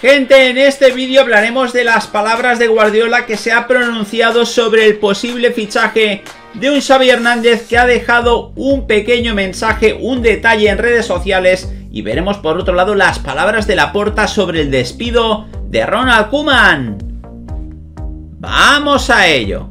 Gente, en este vídeo hablaremos de las palabras de Guardiola que se ha pronunciado sobre el posible fichaje de un Xavi Hernández, que ha dejado un pequeño mensaje, un detalle en redes sociales, y veremos por otro lado las palabras de Laporta sobre el despido de Ronald Koeman. ¡Vamos a ello!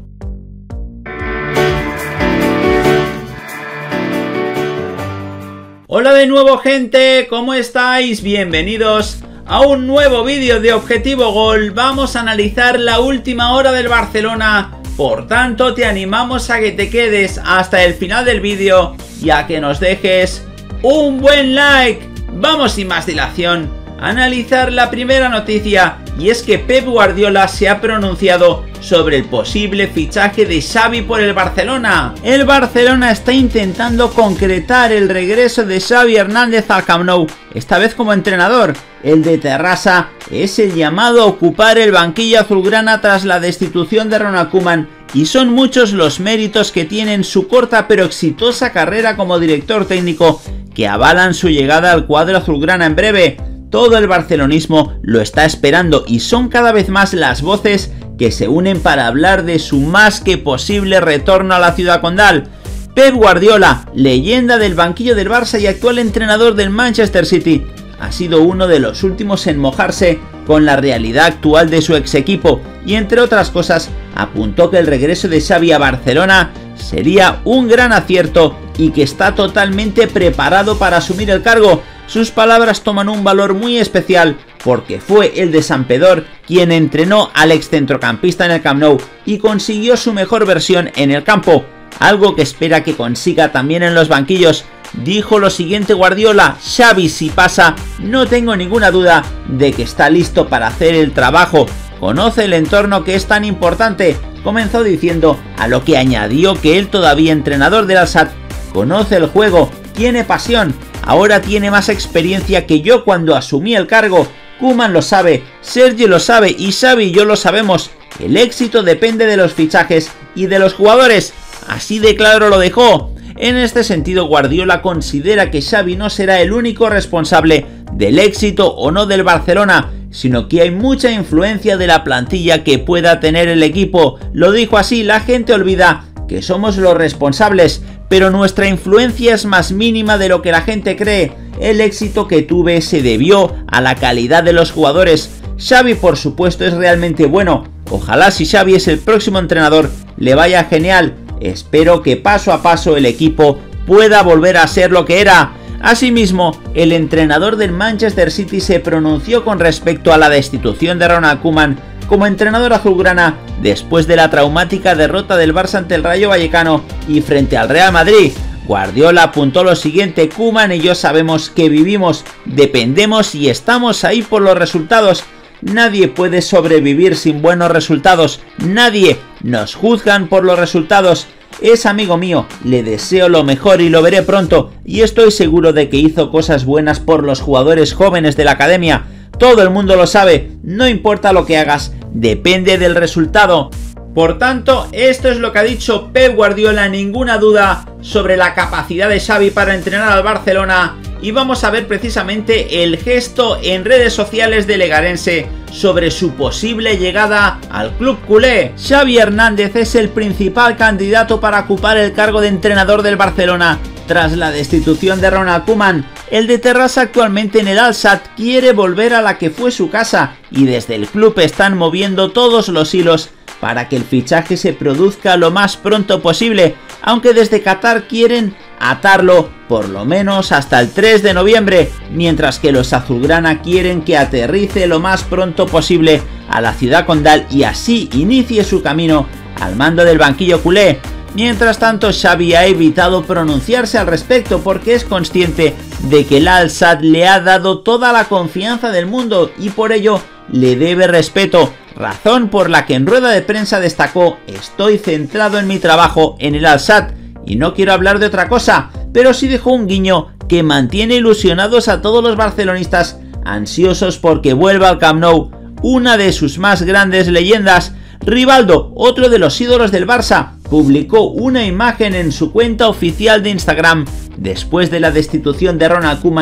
Hola de nuevo, gente, ¿cómo estáis? Bienvenidos a un nuevo vídeo de Objetivo Gol. Vamos a analizar la última hora del Barcelona, por tanto te animamos a que te quedes hasta el final del vídeo y a que nos dejes un buen like. Vamos sin más dilación a analizar la primera noticia, y es que Pep Guardiola se ha pronunciado sobre el posible fichaje de Xavi por el Barcelona. El Barcelona está intentando concretar el regreso de Xavi Hernández al Camp Nou, esta vez como entrenador. El de Terrassa es el llamado a ocupar el banquillo azulgrana tras la destitución de Ronald Koeman, y son muchos los méritos que tiene en su corta pero exitosa carrera como director técnico que avalan su llegada al cuadro azulgrana en breve. Todo el barcelonismo lo está esperando y son cada vez más las voces que se unen para hablar de su más que posible retorno a la ciudad condal. Pep Guardiola, leyenda del banquillo del Barça y actual entrenador del Manchester City, ha sido uno de los últimos en mojarse con la realidad actual de su ex equipo, y entre otras cosas apuntó que el regreso de Xavi a Barcelona sería un gran acierto y que está totalmente preparado para asumir el cargo. Sus palabras toman un valor muy especial porque fue el de Santpedor quien entrenó al ex centrocampista en el Camp Nou y consiguió su mejor versión en el campo, algo que espera que consiga también en los banquillos. Dijo lo siguiente Guardiola: Xavi, si pasa, no tengo ninguna duda de que está listo para hacer el trabajo, conoce el entorno que es tan importante. Comenzó diciendo, a lo que añadió que él, todavía entrenador del Al-Sadd, conoce el juego, tiene pasión, ahora tiene más experiencia que yo cuando asumí el cargo. Koeman lo sabe, Sergi lo sabe y Xavi y yo lo sabemos. El éxito depende de los fichajes y de los jugadores. Así de claro lo dejó. En este sentido, Guardiola considera que Xavi no será el único responsable del éxito o no del Barcelona, sino que hay mucha influencia de la plantilla que pueda tener el equipo. Lo dijo así: la gente olvida que somos los responsables, pero nuestra influencia es más mínima de lo que la gente cree. El éxito que tuve se debió a la calidad de los jugadores. Xavi, por supuesto, es realmente bueno. Ojalá, si Xavi es el próximo entrenador, le vaya genial. Espero que paso a paso el equipo pueda volver a ser lo que era. Asimismo, el entrenador del Manchester City se pronunció con respecto a la destitución de Ronald Koeman como entrenador azulgrana después de la traumática derrota del Barça ante el Rayo Vallecano y frente al Real Madrid. Guardiola apuntó lo siguiente: Koeman y yo sabemos que vivimos, dependemos y estamos ahí por los resultados. Nadie puede sobrevivir sin buenos resultados, nadie. Nos juzgan por los resultados. Es amigo mío, le deseo lo mejor y lo veré pronto, y estoy seguro de que hizo cosas buenas por los jugadores jóvenes de la academia. Todo el mundo lo sabe, no importa lo que hagas, depende del resultado. Por tanto, esto es lo que ha dicho Pep Guardiola, ninguna duda sobre la capacidad de Xavi para entrenar al Barcelona. Y vamos a ver precisamente el gesto en redes sociales del legarense sobre su posible llegada al club culé. Xavi Hernández es el principal candidato para ocupar el cargo de entrenador del Barcelona tras la destitución de Ronald Koeman. El de Terrassa, actualmente en el Al-Sadd, quiere volver a la que fue su casa, y desde el club están moviendo todos los hilos para que el fichaje se produzca lo más pronto posible, aunque desde Qatar quieren atarlo por lo menos hasta el 3 de noviembre, mientras que los azulgrana quieren que aterrice lo más pronto posible a la ciudad condal y así inicie su camino al mando del banquillo culé. Mientras tanto, Xavi ha evitado pronunciarse al respecto porque es consciente de que el Al-Sadd le ha dado toda la confianza del mundo y por ello le debe respeto, razón por la que en rueda de prensa destacó: estoy centrado en mi trabajo en el Al-Sadd y no quiero hablar de otra cosa, pero sí dejó un guiño que mantiene ilusionados a todos los barcelonistas, ansiosos porque vuelva al Camp Nou una de sus más grandes leyendas. Rivaldo, otro de los ídolos del Barça, publicó una imagen en su cuenta oficial de Instagram después de la destitución de Ronald Koeman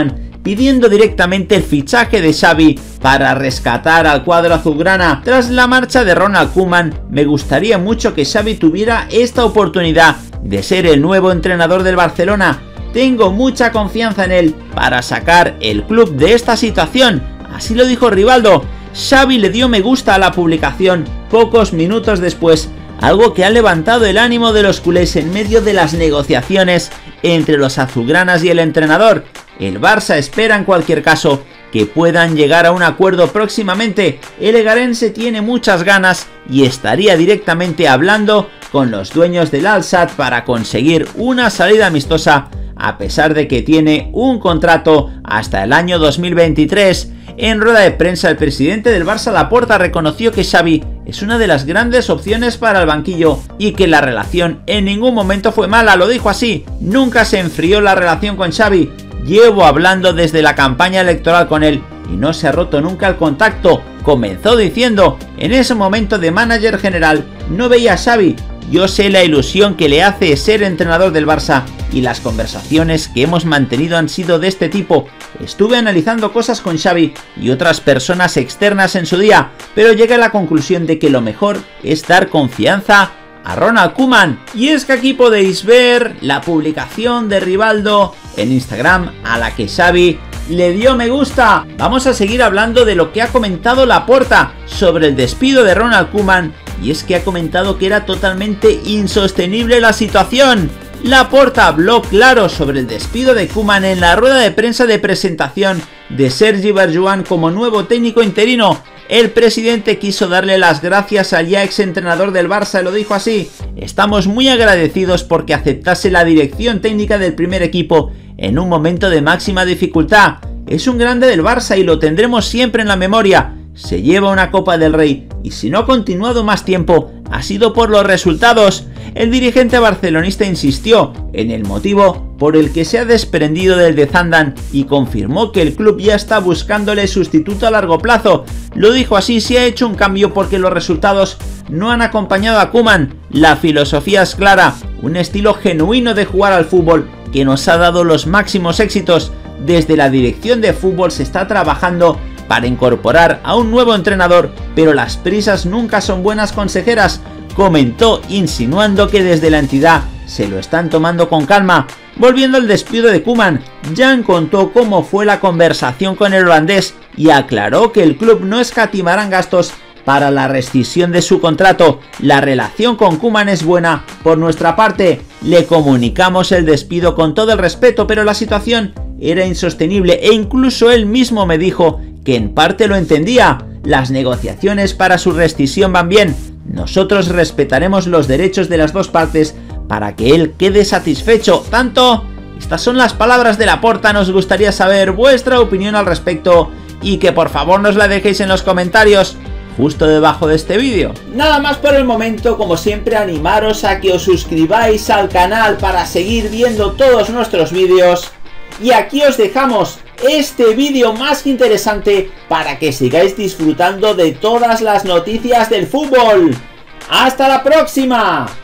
pidiendo directamente el fichaje de Xavi para rescatar al cuadro azulgrana. Tras la marcha de Ronald Koeman, me gustaría mucho que Xavi tuviera esta oportunidad de ser el nuevo entrenador del Barcelona. Tengo mucha confianza en él para sacar el club de esta situación, así lo dijo Rivaldo. Xavi le dio me gusta a la publicación pocos minutos después, algo que ha levantado el ánimo de los culés en medio de las negociaciones entre los azulgranas y el entrenador. El Barça espera en cualquier caso que puedan llegar a un acuerdo próximamente. El egarense tiene muchas ganas y estaría directamente hablando con los dueños del Al-Sadd para conseguir una salida amistosa, a pesar de que tiene un contrato hasta el año 2023. En rueda de prensa, el presidente del Barça, Laporta, reconoció que Xavi es una de las grandes opciones para el banquillo y que la relación en ningún momento fue mala. Lo dijo así: nunca se enfrió la relación con Xavi, llevo hablando desde la campaña electoral con él y no se ha roto nunca el contacto. Comenzó diciendo: en ese momento de manager general no veía a Xavi, yo sé la ilusión que le hace ser entrenador del Barça y las conversaciones que hemos mantenido han sido de este tipo. Estuve analizando cosas con Xavi y otras personas externas en su día, pero llegué a la conclusión de que lo mejor es dar confianza a Ronald Koeman. Y es que aquí podéis ver la publicación de Rivaldo en Instagram, a la que Xavi le dio me gusta. Vamos a seguir hablando de lo que ha comentado Laporta sobre el despido de Ronald Koeman, y es que ha comentado que era totalmente insostenible la situación. Laporta habló claro sobre el despido de Koeman en la rueda de prensa de presentación de Sergi Barjuan como nuevo técnico interino. El presidente quiso darle las gracias al ya ex entrenador del Barça y lo dijo así: estamos muy agradecidos porque aceptase la dirección técnica del primer equipo en un momento de máxima dificultad. Es un grande del Barça y lo tendremos siempre en la memoria. Se lleva una Copa del Rey y si no ha continuado más tiempo ha sido por los resultados. El dirigente barcelonista insistió en el motivo por el que se ha desprendido del de Zandán y confirmó que el club ya está buscándole sustituto a largo plazo. Lo dijo así: se ha hecho un cambio porque los resultados no han acompañado a Koeman. La filosofía es clara, un estilo genuino de jugar al fútbol que nos ha dado los máximos éxitos. Desde la dirección de fútbol se está trabajando para incorporar a un nuevo entrenador, pero las prisas nunca son buenas consejeras, comentó, insinuando que desde la entidad se lo están tomando con calma. Volviendo al despido de Koeman, Jan contó cómo fue la conversación con el holandés y aclaró que el club no escatimará gastos para la rescisión de su contrato. La relación con Koeman es buena. Por nuestra parte, le comunicamos el despido con todo el respeto, pero la situación era insostenible e incluso él mismo me dijo que en parte lo entendía. Las negociaciones para su rescisión van bien. Nosotros respetaremos los derechos de las dos partes para que él quede satisfecho. Tanto, estas son las palabras de Laporta. Nos gustaría saber vuestra opinión al respecto y que por favor nos la dejéis en los comentarios justo debajo de este vídeo. Nada más por el momento. Como siempre, animaros a que os suscribáis al canal para seguir viendo todos nuestros vídeos. Y aquí os dejamos este vídeo más que interesante para que sigáis disfrutando de todas las noticias del fútbol. ¡Hasta la próxima!